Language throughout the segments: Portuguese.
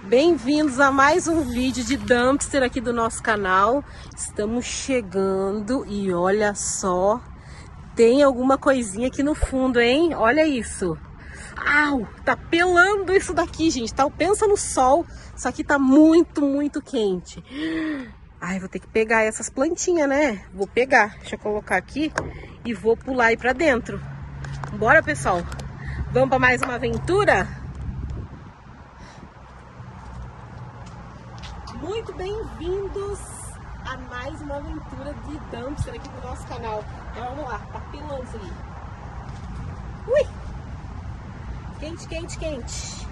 Bem-vindos a mais um vídeo de dumpster aqui do nosso canal. Estamos chegando e olha só, tem alguma coisinha aqui no fundo, hein? Olha isso. Au, tá pelando isso daqui, gente. Tá, pensa no sol, só que tá muito quente. Ai, vou ter que pegar essas plantinhas, né? Vou pegar, deixa eu colocar aqui e vou pular aí pra dentro. Bora, pessoal? Vamos pra mais uma aventura? Muito bem-vindos a mais uma aventura de dumpster aqui do nosso canal. Então, vamos lá, tá pelando isso ali. Ui! Quente.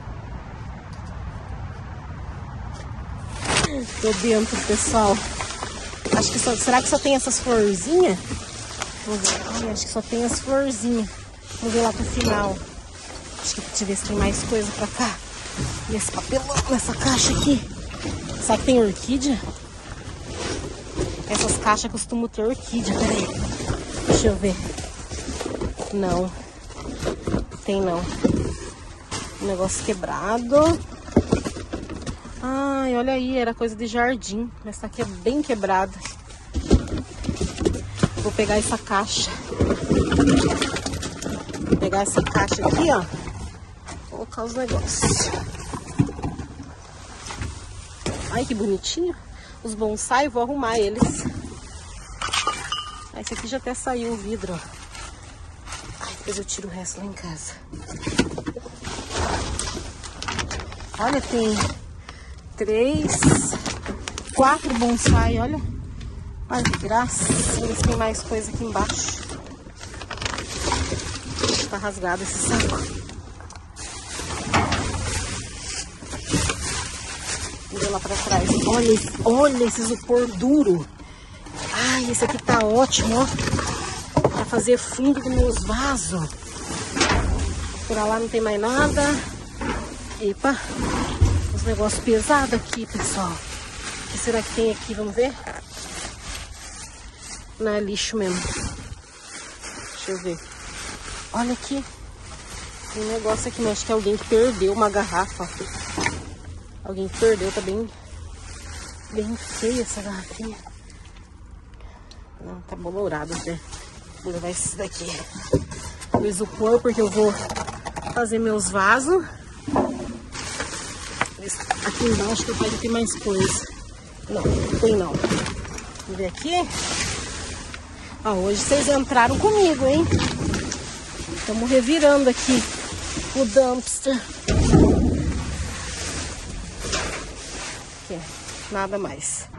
Tô dentro, pessoal. Acho que só... Será que só tem essas florzinhas? Vamos ver. Ai, acho que só tem as florzinhas. Vamos ver lá pro final. Acho que deixa eu ver se tem mais coisa pra cá. Nesse papelão, nessa caixa aqui. Será que tem orquídea? Essas caixas costumam ter orquídea. Peraí. Deixa eu ver. Não. Tem não. Um negócio quebrado. Ai, olha aí. Era coisa de jardim. Mas tá aqui bem quebrada. Vou pegar essa caixa. Vou pegar essa caixa aqui, ó. Vou colocar os negócios. Ai, que bonitinho. Os bonsai, vou arrumar eles. Esse aqui já até saiu o vidro, ó. Ai, depois eu tiro o resto lá em casa. Olha, tem 4 bonsai, olha. Olha que graça. Vamos ver se tem mais coisa aqui embaixo. Tá rasgado esse saco. Lá pra trás. Olha esse isopor duro. Ai, esse aqui tá ótimo, ó. Pra fazer fundo dos meus vasos. Por lá não tem mais nada. Epa. Os negócios pesados aqui, pessoal. O que será que tem aqui? Vamos ver? Não, é lixo mesmo. Deixa eu ver. Olha aqui. Tem um negócio aqui, mas acho que é alguém que perdeu uma garrafa. Alguém perdeu, tá bem feia essa garrafinha. Não, tá bolorado até. Vou levar esse daqui. O isopor, porque eu vou fazer meus vasos. Aqui embaixo que pode ter mais coisa. Não tem não. Vamos ver aqui. Ó, hoje vocês entraram comigo, hein? Estamos revirando aqui o dumpster. Nada mais.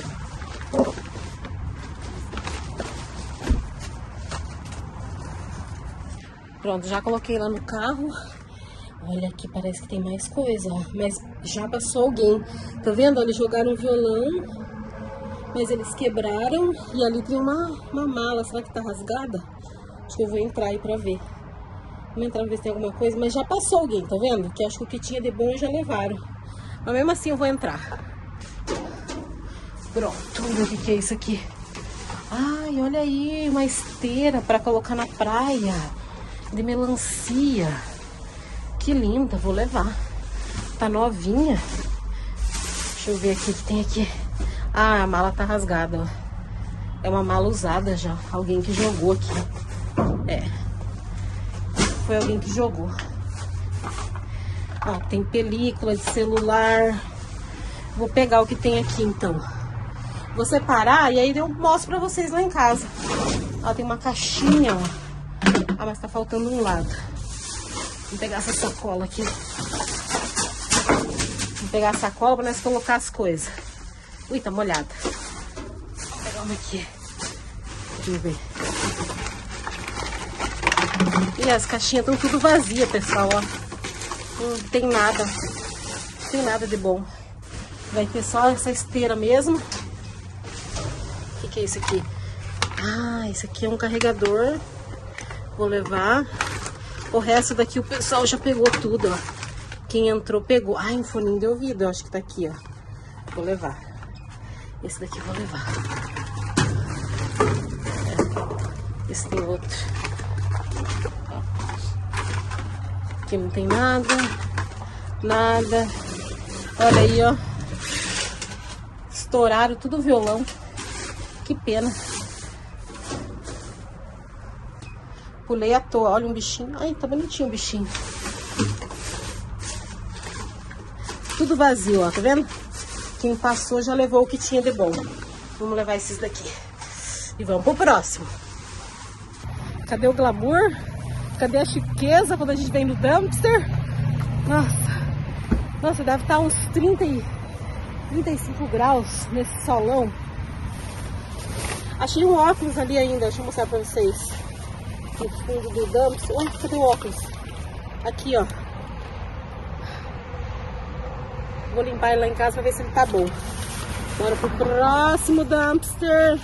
Pronto, já coloquei lá no carro. Olha aqui, parece que tem mais coisa, ó. Mas já passou alguém. Tá vendo? Eles jogaram um violão, mas eles quebraram. E ali tem uma mala. Será que tá rasgada? Acho que eu vou entrar aí pra ver. Vou entrar pra ver se tem alguma coisa. Mas já passou alguém, tá vendo? Que acho que o que tinha de bom já levaram. Mas mesmo assim eu vou entrar. Pronto, vamos ver o que é isso aqui. Ai, olha aí, uma esteira para colocar na praia de melancia. Que linda, vou levar. Tá novinha. Deixa eu ver aqui o que tem aqui. Ah, a mala tá rasgada, ó. É uma mala usada já. Alguém que jogou aqui. É. Foi alguém que jogou. Ó, tem película de celular. Vou pegar o que tem aqui então. Vou separar e aí eu mostro pra vocês lá em casa. Ó, tem uma caixinha, ó. Ah, mas tá faltando um lado. Vou pegar essa sacola aqui. Vou pegar a sacola pra nós colocar as coisas. Ui, tá molhada. Vou pegar uma aqui. Deixa eu ver. E as caixinhas estão tudo vazias, pessoal, ó. Não tem nada. Não tem nada de bom. Vai ter só essa esteira mesmo. O que é isso aqui? Ah, isso aqui é um carregador. Vou levar. O resto daqui o pessoal já pegou tudo, ó. Quem entrou pegou. Ah, um foninho de ouvido, eu acho que tá aqui, ó. Vou levar. Esse daqui eu vou levar. Esse tem outro. Aqui não tem nada. Nada. Olha aí, ó. Estouraram tudo o violão. Que pena. Pulei à toa. Olha um bichinho. Ai, tá bonitinho o bichinho. Tudo vazio, ó. Tá vendo? Quem passou já levou o que tinha de bom. Vamos levar esses daqui. E vamos pro próximo. Cadê o glamour? Cadê a chiqueza quando a gente vem no dumpster? Nossa, deve estar uns 35 graus nesse solão. Achei um óculos ali ainda, deixa eu mostrar pra vocês. No fundo do dumpster. Ué, cadê o óculos? Aqui, ó. Vou limpar ele lá em casa pra ver se ele tá bom. Bora pro próximo dumpster.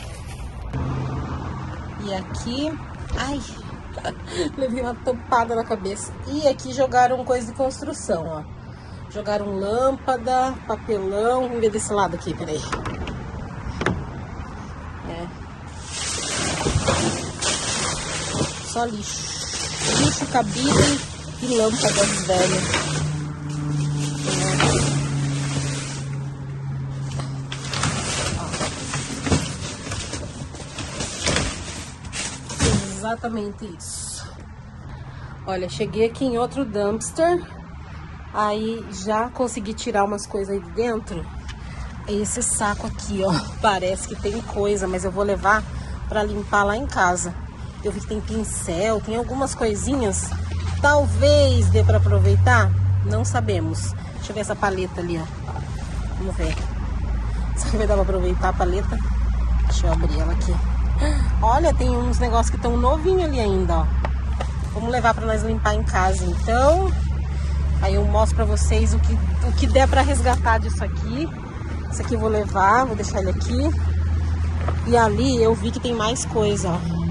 E aqui... Ai, levei uma tampada na cabeça. E aqui jogaram coisa de construção, ó. Jogaram lâmpada, papelão. Vamos ver desse lado aqui, peraí. Só lixo. Lixo, cabide e lâmpadas velhas. Exatamente isso. Olha, cheguei aqui em outro dumpster. Aí já consegui tirar umas coisas aí de dentro. Esse saco aqui, ó. Parece que tem coisa, mas eu vou levar pra limpar lá em casa. Eu vi que tem pincel, tem algumas coisinhas. Talvez dê pra aproveitar. Não sabemos. Deixa eu ver essa paleta ali, ó. Vamos ver. Será que vai dar pra aproveitar a paleta? Deixa eu abrir ela aqui. Olha, tem uns negócios que estão novinhos ali ainda, ó. Vamos levar pra nós limpar em casa, então. Aí eu mostro pra vocês o que der pra resgatar disso aqui. Esse aqui eu vou levar, vou deixar ele aqui. E ali eu vi que tem mais coisa, ó.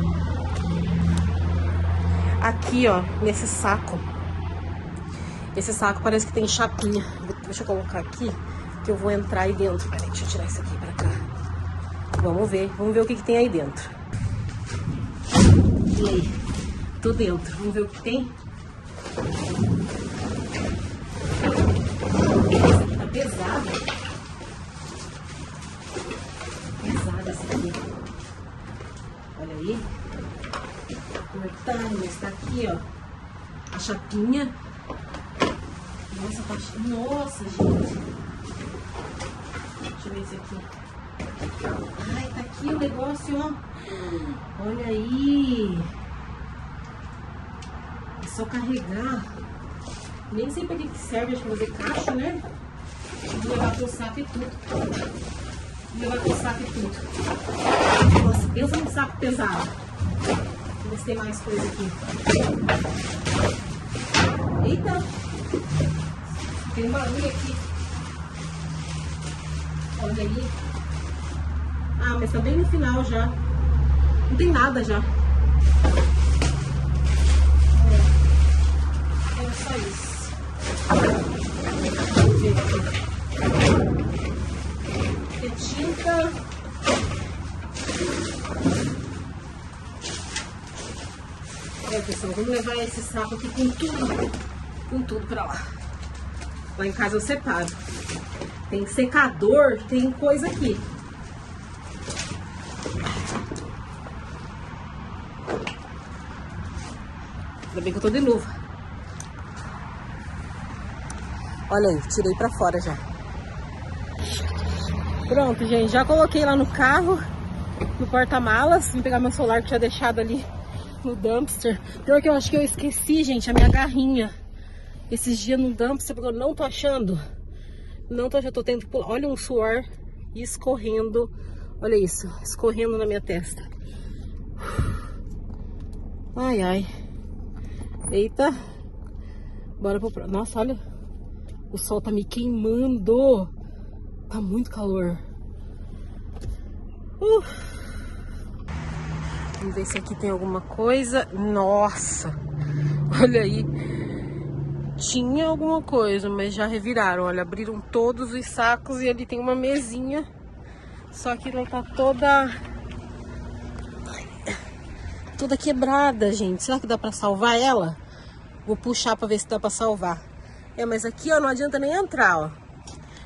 Aqui, ó, nesse saco. Esse saco parece que tem chapinha. Deixa eu colocar aqui, que eu vou entrar aí dentro. Peraí, deixa eu tirar isso aqui pra cá. Vamos ver o que tem aí dentro. E aí? Tô dentro. Vamos ver o que tem. Tá pesado. Pesado esse aqui. Olha aí. Como é que tá? Está aqui, ó. A chapinha. Nossa, tá... Nossa, gente. Deixa eu ver esse aqui. Ai, tá aqui o negócio, ó. Olha aí. É só carregar. Nem sei pra que serve, acho que fazer caixa, né? Vou levar pro saco e tudo. Vou levar pro saco e tudo. Nossa, pensa num saco pesado. Vou ver se tem mais coisa aqui. Eita! Tem um barulho aqui. Olha aí. Ah, mas tá bem no final já. Não tem nada já. É só isso. Vamos ver aqui. É tinta. Olha, pessoal, vamos levar esse saco aqui com tudo. Com tudo pra lá. Lá em casa eu separo. Tem secador, tem coisa aqui. Ainda bem que eu tô de luva. Olha aí, tirei pra fora já. Pronto, gente, já coloquei lá no carro, no porta-malas. Vou pegar meu celular que tinha deixado ali no dumpster. Pior que eu acho que eu esqueci, gente, a minha garrinha. Esses dias no dumpster, porque eu não tô achando. Não tô achando, tô tendo que pular. Olha um suor escorrendo. Olha isso, escorrendo na minha testa. Ai, ai. Eita. Bora pro próximo. Nossa, olha. O sol tá me queimando. Tá muito calor. Vamos ver se aqui tem alguma coisa. Nossa. Olha aí. Tinha alguma coisa, mas já reviraram. Olha, abriram todos os sacos e ali tem uma mesinha. Só que ela tá toda quebrada, gente. Será que dá pra salvar ela? Vou puxar pra ver se dá pra salvar. É, mas aqui, ó, não adianta nem entrar, ó.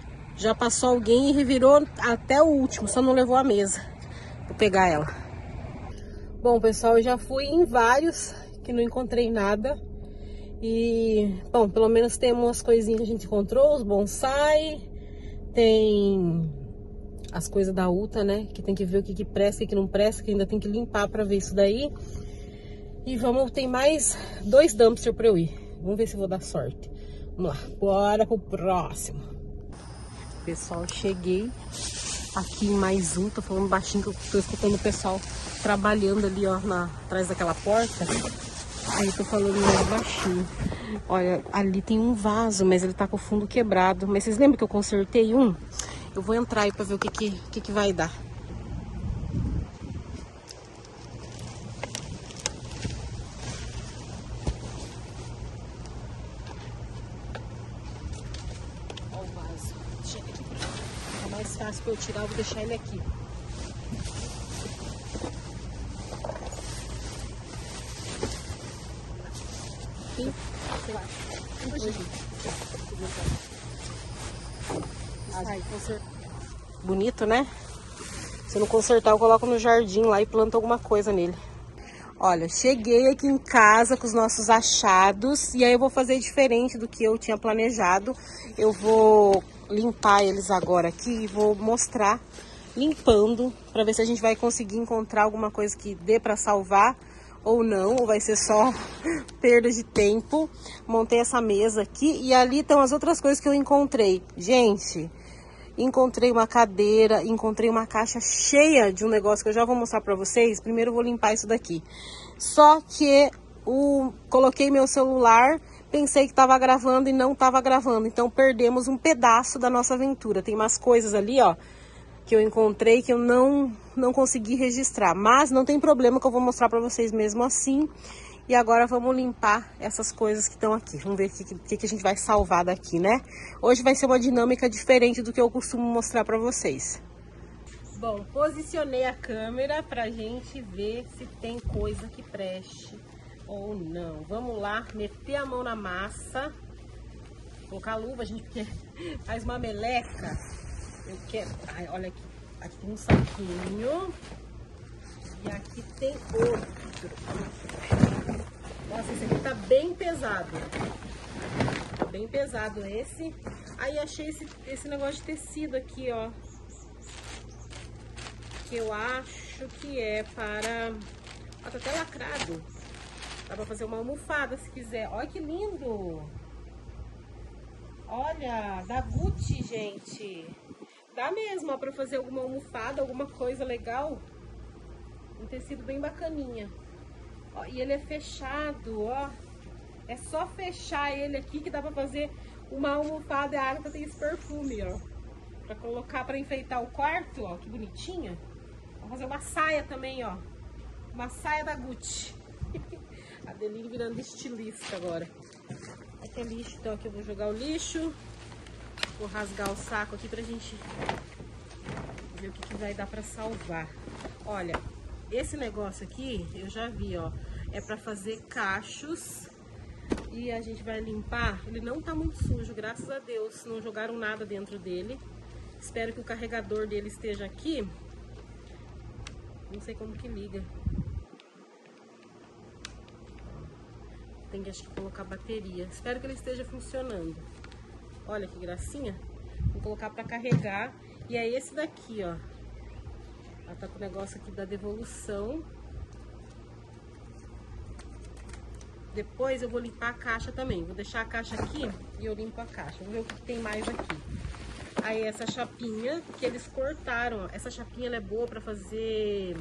Já passou alguém e revirou até o último, só não levou a mesa. Vou pegar ela. Bom, pessoal, eu já fui em vários que não encontrei nada. E, bom, pelo menos tem umas coisinhas que a gente encontrou, os bonsai, tem as coisas da Uta, né? Que tem que ver o que presta e o que não presta, que ainda tem que limpar pra ver isso daí. E tem mais 2 dumpsters pra eu ir. Vamos ver se eu vou dar sorte. Vamos lá, bora pro próximo. Pessoal, cheguei aqui em mais um. Tô falando baixinho que eu tô escutando o pessoal trabalhando ali, ó, atrás daquela porta. Aí eu tô falando mais baixinho. Olha, ali tem um vaso, mas ele tá com o fundo quebrado. Mas vocês lembram que eu consertei um? Eu vou entrar aí pra ver o que vai dar. Olha o vaso. Deixa ele aqui. É mais fácil pra eu tirar, eu vou deixar ele aqui. Aqui, sei lá. Bonito, né? Se não consertar, eu coloco no jardim lá e planto alguma coisa nele. Olha, cheguei aqui em casa com os nossos achados. E aí eu vou fazer diferente do que eu tinha planejado. Eu vou limpar eles agora aqui e vou mostrar limpando, para ver se a gente vai conseguir encontrar alguma coisa que dê para salvar ou não, ou vai ser só perda de tempo. Montei essa mesa aqui e ali estão as outras coisas que eu encontrei. Gente, encontrei uma cadeira, encontrei uma caixa cheia de um negócio que eu já vou mostrar pra vocês. Primeiro eu vou limpar isso daqui. Só que coloquei meu celular, pensei que tava gravando e não tava gravando. Então perdemos um pedaço da nossa aventura. Tem umas coisas ali, ó, que eu encontrei que eu não consegui registrar. Mas não tem problema, que eu vou mostrar pra vocês mesmo assim. E agora vamos limpar essas coisas que estão aqui. Vamos ver o que a gente vai salvar daqui, né? Hoje vai ser uma dinâmica diferente do que eu costumo mostrar pra vocês. Bom, posicionei a câmera pra gente ver se tem coisa que preste ou não. Vamos lá, meter a mão na massa. Colocar a luva, a gente faz uma meleca. Eu quero... Ai, olha aqui. Aqui tem um saquinho. E aqui tem outro. Nossa, esse aqui tá bem pesado. Tá bem pesado esse. Aí achei esse negócio de tecido aqui, ó. Que eu acho que é para... Ó, tá até lacrado. Dá pra fazer uma almofada se quiser. Olha que lindo. Olha, da Gucci, gente. Dá mesmo, ó, pra fazer alguma almofada, alguma coisa legal. Um tecido bem bacaninha. Ó, e ele é fechado, ó. É só fechar ele aqui que dá pra fazer uma almofada. E a Agatha tem esse perfume, ó. Pra colocar, pra enfeitar o quarto, ó. Que bonitinha. Vou fazer uma saia também, ó. Uma saia da Gucci. A Adeline virando estilista agora. Aqui é lixo, então aqui eu vou jogar o lixo. Vou rasgar o saco aqui pra gente ver o que vai dar pra salvar. Olha, esse negócio aqui, eu já vi, ó. É pra fazer cachos. E a gente vai limpar. Ele não tá muito sujo, graças a Deus. Não jogaram nada dentro dele. Espero que o carregador dele esteja aqui. Não sei como que liga. Tem que, acho que, colocar bateria. Espero que ele esteja funcionando. Olha que gracinha. Vou colocar pra carregar. E é esse daqui, ó. Ela tá com o negócio aqui da devolução. Depois eu vou limpar a caixa também. Vou deixar a caixa aqui e eu limpo a caixa. Vamos ver o que tem mais aqui. Aí essa chapinha que eles cortaram. Essa chapinha ela é boa pra fazer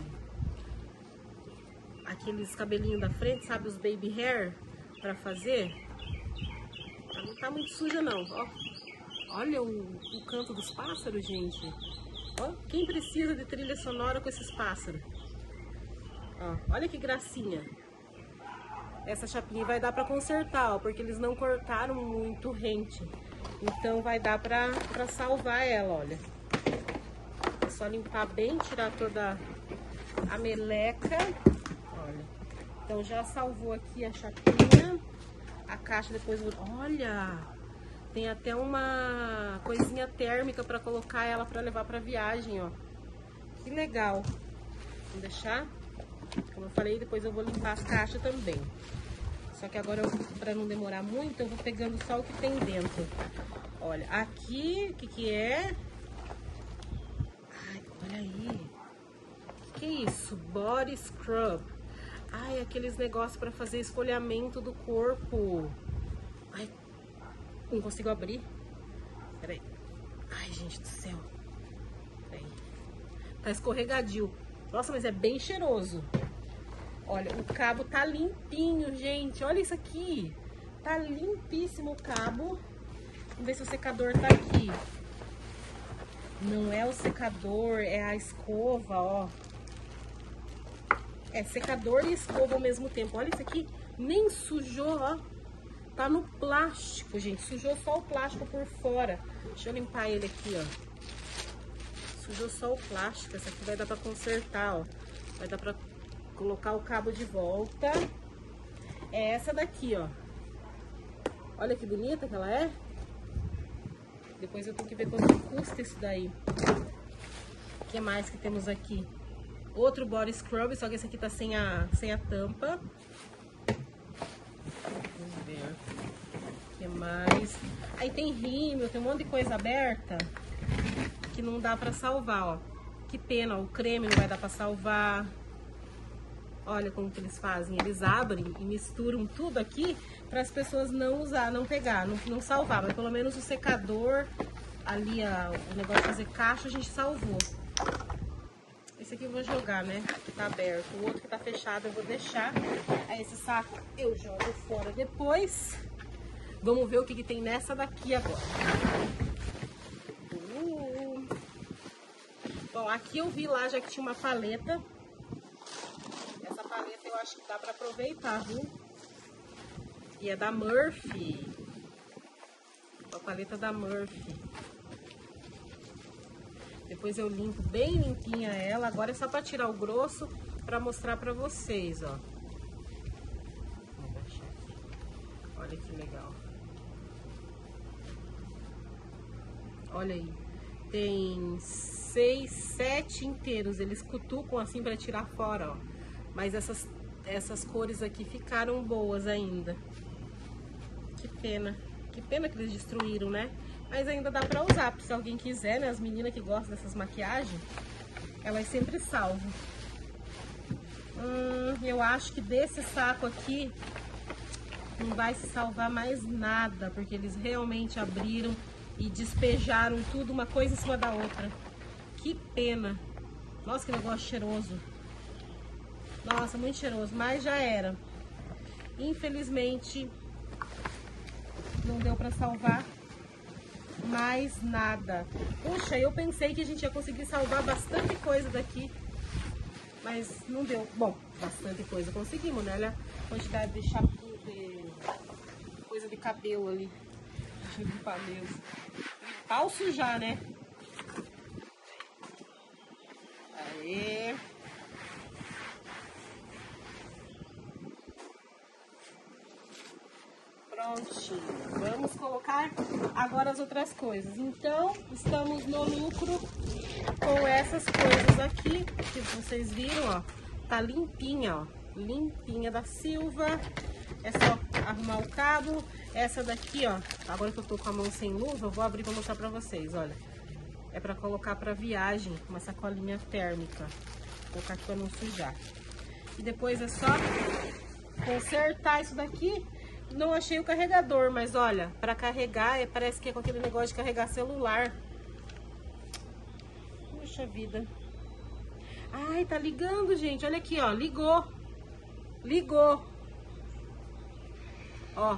aqueles cabelinhos da frente, sabe? Os baby hair pra fazer. Ela não tá muito suja não, ó. Olha o canto dos pássaros, gente. Ó, quem precisa de trilha sonora com esses pássaros? Ó, olha que gracinha. Essa chapinha vai dar pra consertar, ó, porque eles não cortaram muito rente. Então vai dar pra salvar ela, olha. É só limpar bem, tirar toda a meleca. Olha. Então já salvou aqui a chapinha. A caixa depois... Olha! Tem até uma coisinha térmica para colocar ela para levar para viagem, ó. Que legal. Vamos deixar? Como eu falei, depois eu vou limpar as caixas também. Só que agora, para não demorar muito, eu vou pegando só o que tem dentro. Olha, aqui, o que que é? Ai, olha aí. Que é isso? Body Scrub. Ai, aqueles negócios para fazer esfoliamento do corpo. Ai, não consigo abrir. Peraí. Ai, gente do céu. Peraí. Tá escorregadio. Nossa, mas é bem cheiroso. Olha, o cabo tá limpinho, gente. Olha isso aqui. Tá limpíssimo o cabo. Vamos ver se o secador tá aqui. Não é o secador, é a escova, ó. É secador e escova ao mesmo tempo. Olha isso aqui. Nem sujou, ó. Tá no plástico, gente. Sujou só o plástico por fora. Deixa eu limpar ele aqui, ó. Sujou só o plástico. Essa aqui vai dar pra consertar, ó. Vai dar pra colocar o cabo de volta. É essa daqui, ó. Olha que bonita que ela é. Depois eu tenho que ver quanto custa isso daí. O que mais que temos aqui? Outro body scrub, só que esse aqui tá sem a tampa. Vamos ver. O que mais? Aí tem rímel, tem um monte de coisa aberta que não dá pra salvar, ó. Que pena, ó, o creme não vai dar pra salvar. Olha como que eles fazem. Eles abrem e misturam tudo aqui para as pessoas não usar, não pegar, não salvar. Mas pelo menos o secador, ali o negócio de fazer caixa, a gente salvou. Esse aqui eu vou jogar, né? Que tá aberto. O outro que tá fechado eu vou deixar. Aí esse saco eu jogo fora depois. Vamos ver o que tem nessa daqui agora. Bom, aqui eu vi lá já que tinha uma paleta. Essa paleta eu acho que dá pra aproveitar, viu? E é da Murphy. A paleta da Murphy. Depois eu limpo bem limpinha ela. Agora é só pra tirar o grosso pra mostrar pra vocês, ó. Vou baixar aqui. Olha que legal. Olha aí. Tem 6, 7 inteiros. Eles cutucam assim pra tirar fora, ó. Mas essas cores aqui ficaram boas ainda. Que pena. Que pena que eles destruíram, né? Mas ainda dá pra usar, se alguém quiser, né? As meninas que gostam dessas maquiagens, elas sempre salvam. Eu acho que desse saco aqui não vai se salvar mais nada, porque eles realmente abriram e despejaram tudo, uma coisa em cima da outra. Que pena. Nossa, que negócio cheiroso. Nossa, muito cheiroso, mas já era. Infelizmente, não deu pra salvar mais nada. Puxa, eu pensei que a gente ia conseguir salvar bastante coisa daqui, mas não deu. Bom, bastante coisa conseguimos, né? Olha a quantidade de shampoo, de coisa de cabelo ali. Deixa eu limpar mesmo. Limpar ou sujar, né? Aê! Prontinho. Vamos colocar agora as outras coisas. Então, estamos no lucro com essas coisas aqui, que vocês viram, ó. Tá limpinha, ó. Limpinha da Silva. É só arrumar o cabo. Essa daqui, ó. Agora que eu tô com a mão sem luva, eu vou abrir pra mostrar pra vocês, olha. É pra colocar pra viagem, uma sacolinha térmica. Vou colocar aqui pra não sujar. E depois é só consertar isso daqui. Não achei o carregador, mas olha, para carregar, parece que é com aquele negócio de carregar celular. Puxa vida. Ai, tá ligando, gente. Olha aqui, ó. Ligou. Ligou. Ó.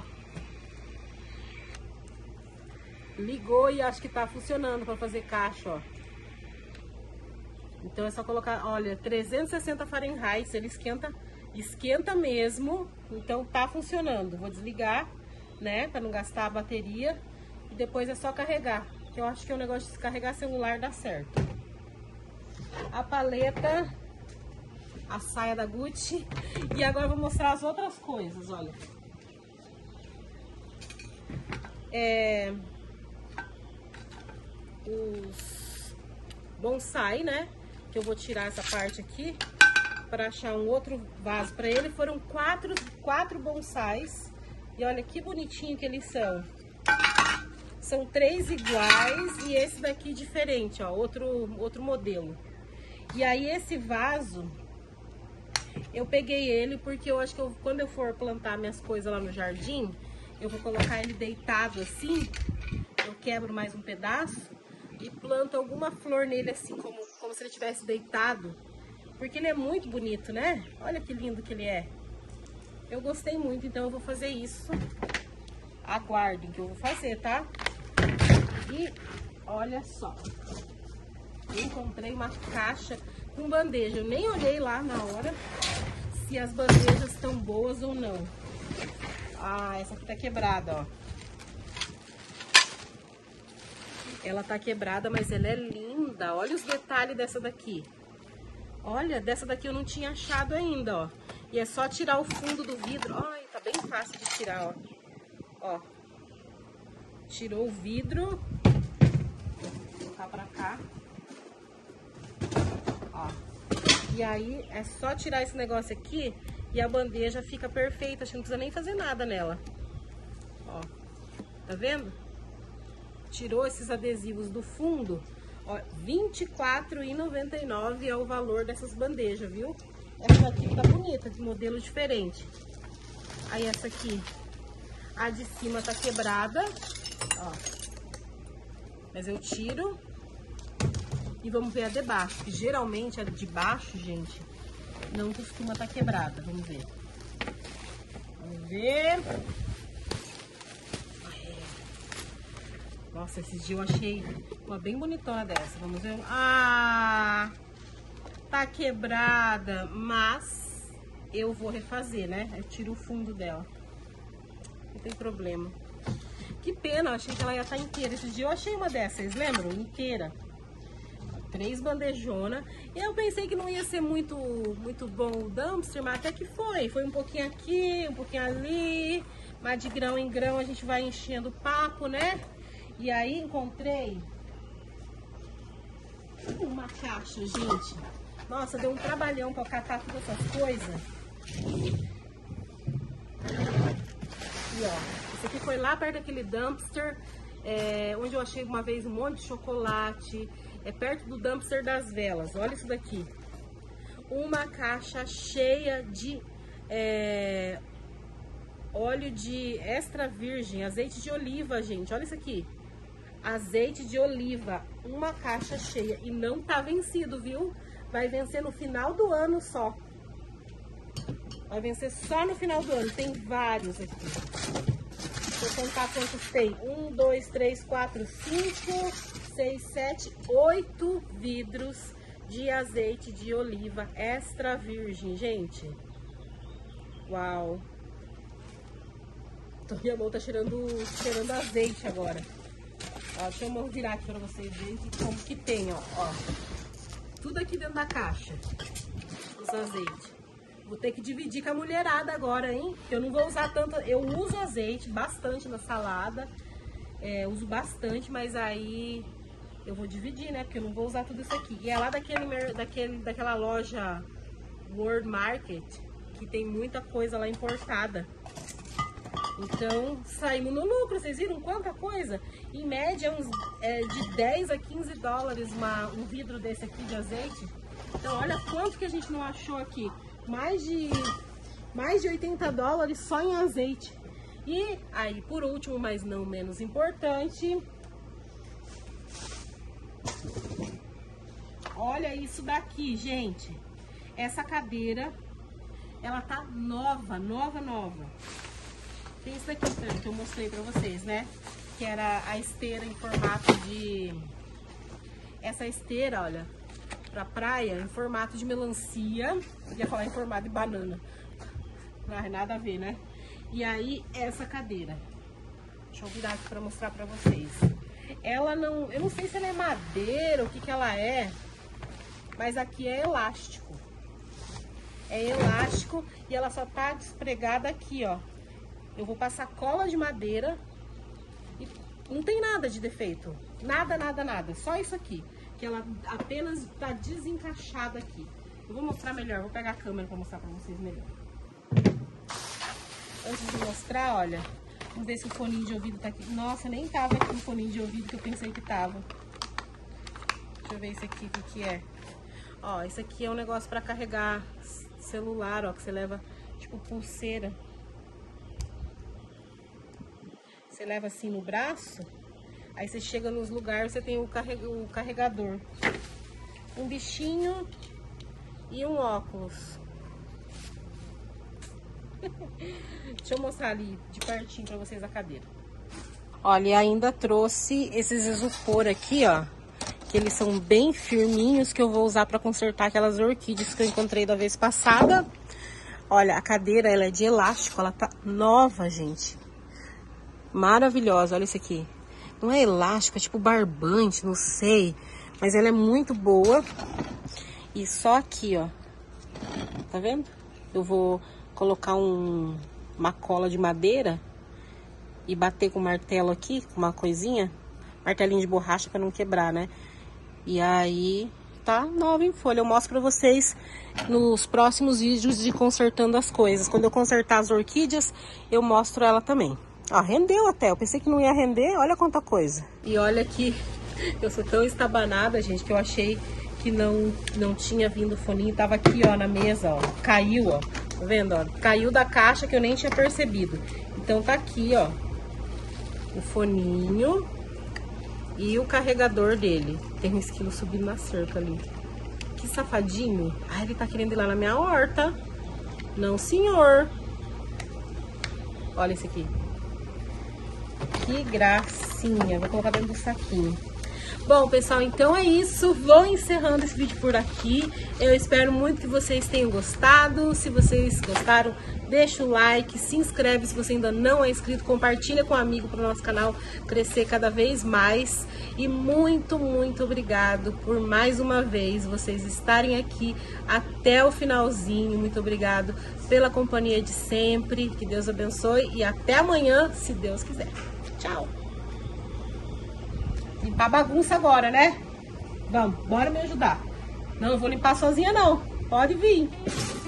Ligou e acho que tá funcionando para fazer caixa, ó. Então é só colocar, olha, 360 Fahrenheit, ele esquenta mesmo, então tá funcionando. Vou desligar, né, para não gastar a bateria e depois é só carregar, que eu acho que é um negócio de carregar celular dá certo. A paleta, a saia da Gucci e agora eu vou mostrar as outras coisas, olha. os bonsai, né? Que eu vou tirar essa parte aqui para achar um outro vaso para ele. Foram quatro bonsais. E olha que bonitinho que eles são. São 3 iguais e esse daqui diferente, ó, outro modelo. E aí esse vaso, eu peguei ele porque eu acho que quando eu for plantar minhas coisas lá no jardim, eu vou colocar ele deitado assim. Eu quebro mais um pedaço e planto alguma flor nele assim, como se ele estivesse deitado. Porque ele é muito bonito, né? Olha que lindo que ele é. Eu gostei muito, então eu vou fazer isso. Aguardem que eu vou fazer, tá? E olha só. Eu encontrei uma caixa com bandeja. Eu nem olhei lá na hora se as bandejas estão boas ou não. Ah, essa aqui tá quebrada, ó. Ela tá quebrada, mas ela é linda. Olha os detalhes dessa daqui. Olha, dessa daqui eu não tinha achado ainda, ó. E é só tirar o fundo do vidro. Ai, tá bem fácil de tirar, ó. Ó. Tirou o vidro. Vou colocar pra cá. Ó. E aí, é só tirar esse negócio aqui e a bandeja fica perfeita. Acho que não precisa nem fazer nada nela. Ó. Tá vendo? Tirou esses adesivos do fundo. Ó, R$24,99 é o valor dessas bandejas, viu? Essa aqui tá bonita, de modelo diferente. Aí essa aqui, a de cima tá quebrada, ó. Mas eu tiro e vamos ver a de baixo. Que geralmente a de baixo, gente, não costuma estar quebrada. Vamos ver. Vamos ver. Nossa, esses dias eu achei uma bem bonitona dessa. Vamos ver. Ah, tá quebrada, mas eu vou refazer, né? Eu tiro o fundo dela. Não tem problema. Que pena, eu achei que ela ia estar inteira. Esses dias eu achei uma dessas, vocês lembram? Inteira. 3 bandejonas. E eu pensei que não ia ser muito bom o dumpster, mas até que foi. Foi um pouquinho aqui, um pouquinho ali. Mas de grão em grão a gente vai enchendo o papo, né? E aí encontrei uma caixa, gente. Nossa, deu um trabalhão pra catar todas essas coisas. E ó, esse aqui foi lá perto daquele dumpster, onde eu achei uma vez um monte de chocolate. É perto do dumpster das velas. Olha isso daqui. Uma caixa cheia de óleo de extra virgem, azeite de oliva, gente. Olha isso aqui. Azeite de oliva, uma caixa cheia e não tá vencido, viu? Vai vencer no final do ano só. Vai vencer só no final do ano. Tem vários aqui. Vou contar quantos tem. 1, 2, 3, 4, 5, 6, 7, 8 vidros de azeite de oliva extra virgem, gente. Uau! Então, minha mão tá cheirando azeite agora. Ó, deixa eu virar aqui pra vocês verem como que tem, ó. Tudo aqui dentro da caixa. Os azeites. Vou ter que dividir com a mulherada agora, hein? Porque eu não vou usar tanto. Eu uso azeite bastante na salada. Uso bastante, mas aí eu vou dividir, né? Porque eu não vou usar tudo isso aqui. E é lá daquela loja World Market, que tem muita coisa lá importada. Então, saímos no lucro, vocês viram quanta coisa? Em média, de 10 a 15 dólares um vidro desse aqui de azeite. Então, olha quanto que a gente não achou aqui. Mais de 80 dólares só em azeite. E aí, por último, mas não menos importante, olha isso daqui, gente. Essa cadeira, ela tá nova. Tem isso daqui que eu mostrei pra vocês, né? Que era a esteira em formato de... Essa esteira, olha, pra praia, em formato de melancia. Ia falar em formato de banana. Não é nada a ver, né? E aí, essa cadeira. Deixa eu virar aqui pra mostrar pra vocês. Ela não... Eu não sei se ela é madeira, o que ela é. Mas aqui é elástico. É elástico e ela só tá despregada aqui, ó. Eu vou passar cola de madeira e Não tem nada de defeito. Nada, nada, nada. Só isso aqui. Que ela apenas tá desencaixada aqui. Eu vou mostrar melhor. Vou pegar a câmera pra mostrar pra vocês melhor. Antes de mostrar, olha. Vamos ver se o foninho de ouvido tá aqui. Nossa, nem tava aqui o foninho de ouvido que eu pensei que tava. Deixa eu ver esse aqui, o que é. Ó, esse aqui é um negócio pra carregar celular, ó. Que você leva, tipo, pulseira. Você leva assim no braço. Aí você chega nos lugares, você tem o carregador. Um bichinho e um óculos. Deixa eu mostrar ali de pertinho pra vocês a cadeira. Olha, e ainda trouxe esses isopor aqui, ó. Que eles são bem firminhos, que eu vou usar pra consertar aquelas orquídeas que eu encontrei da vez passada. Olha, a cadeira, ela é de elástico, ela tá nova, gente. Maravilhosa, olha isso aqui. Não é elástico, é tipo barbante, não sei. Mas ela é muito boa. E só aqui, ó. Tá vendo? Eu vou colocar uma cola de madeira e bater com o martelo aqui, com uma coisinha. Martelinho de borracha pra não quebrar, né? E aí, tá nova em folha. Eu mostro pra vocês nos próximos vídeos de consertando as coisas. Quando eu consertar as orquídeas, eu mostro ela também. Ó, rendeu até. Eu pensei que não ia render. Olha quanta coisa. E olha que eu sou tão estabanada, gente, que eu achei que não tinha vindo o foninho. Tava aqui, ó, na mesa, ó. Caiu, ó. Tá vendo, ó? Caiu da caixa que eu nem tinha percebido. Então tá aqui, ó. O foninho e o carregador dele. Tem um esquilo subindo na cerca ali. Que safadinho. Ai, ele tá querendo ir lá na minha horta. Não, senhor. Olha esse aqui. Que gracinha. Vou colocar dentro do saquinho. Bom, pessoal, então é isso. Vou encerrando esse vídeo por aqui. Eu espero muito que vocês tenham gostado. Se vocês gostaram, deixa o like, se inscreve se você ainda não é inscrito, compartilha com um amigo para o nosso canal crescer cada vez mais. E muito, muito obrigado por mais uma vez vocês estarem aqui até o finalzinho. Muito obrigado pela companhia de sempre. Que Deus abençoe e até amanhã, se Deus quiser. Tchau! Limpar bagunça agora, né? Vamos, bora me ajudar. Não, eu vou limpar sozinha não. Pode vir.